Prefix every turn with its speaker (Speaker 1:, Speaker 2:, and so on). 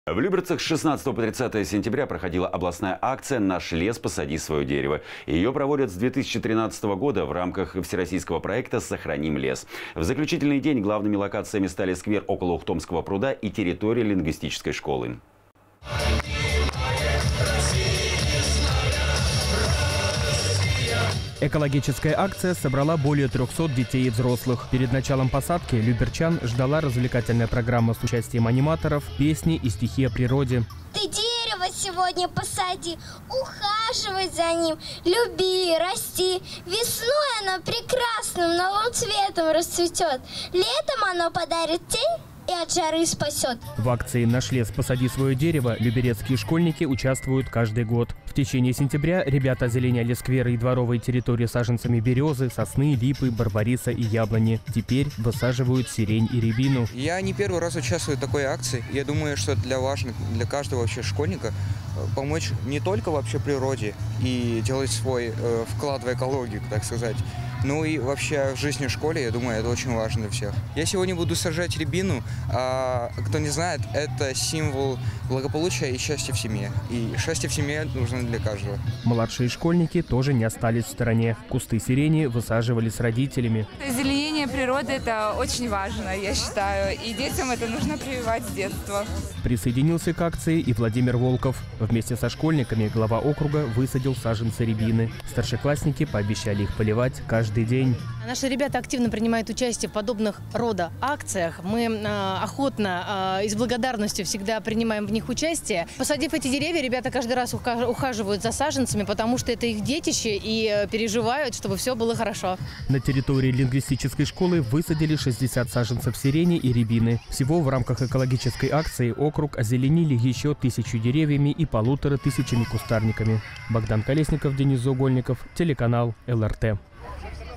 Speaker 1: В Люберцах с 16 по 30 сентября проходила областная акция «Наш лес, посади свое дерево». Ее проводят с 2013 года в рамках всероссийского проекта «Сохраним лес». В заключительный день главными локациями стали сквер около Ухтомского пруда и территория лингвистической школы.
Speaker 2: Экологическая акция собрала более 300 детей и взрослых. Перед началом посадки люберчан ждала развлекательная программа с участием аниматоров, песни и стихи о природе.
Speaker 3: Ты дерево сегодня посади, ухаживай за ним, люби, расти. Весной оно прекрасным новым цветом расцветет. Летом оно подарит тень и от жары спасет.
Speaker 2: В акции «Наш лес, посади свое дерево» люберецкие школьники участвуют каждый год. В течение сентября ребята озеленяли скверы и дворовые территории саженцами березы, сосны, липы, барбариса и яблони. Теперь высаживают сирень и рябину.
Speaker 4: Я не первый раз участвую в такой акции. Я думаю, что для каждого вообще школьника помочь не только вообще природе и делать свой вклад в экологию, так сказать, ну и вообще в жизни в школе, я думаю, это очень важно для всех. Я сегодня буду сажать рябину. Кто не знает, это символ благополучия и счастья в семье. И счастье в семье нужно для каждого.
Speaker 2: Младшие школьники тоже не остались в стороне. Кусты сирени высаживали с родителями.
Speaker 5: Озеленение природы – это очень важно, я считаю. И детям это нужно прививать с детства.
Speaker 2: Присоединился к акции и Владимир Волков. Вместе со школьниками глава округа высадил саженцы рябины. Старшеклассники пообещали их поливать каждый день.
Speaker 6: Наши ребята активно принимают участие в подобных рода акциях. Мы охотно и с благодарностью всегда принимаем в них участие. Посадив эти деревья, ребята каждый раз ухаживают за саженцами, потому что это их детище и переживают, чтобы все было хорошо.
Speaker 2: На территории лингвистической школы высадили 60 саженцев сирени и рябины. Всего в рамках экологической акции округ озеленили еще 1000 деревьями и 1500 кустарниками. Богдан Колесников, Денис Заугольников, телеканал ЛРТ.